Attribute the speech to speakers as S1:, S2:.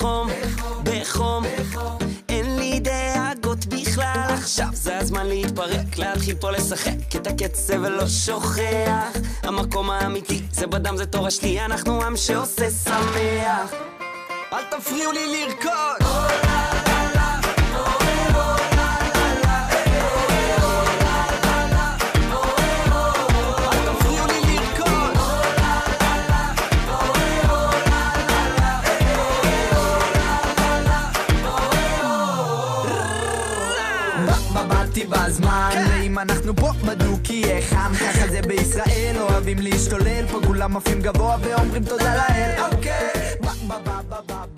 S1: בחום, בחום, אין לי דאגות בכלל. עכשיו זה הזמן להתפרק, להתחיל פה לשחק את הקצב ולא שוכח. המקום האמיתי זה בדם, זה תורה שלי, אנחנו עם שעושה שמח. אל תפריעו לי לרקוד.
S2: באתי בזמן, ואם אנחנו פה בדוק יהיה חם. ככה זה בישראל, אוהבים להשתולל, פה כולם עפים גבוה ואומרים תודה לאל. אוקיי,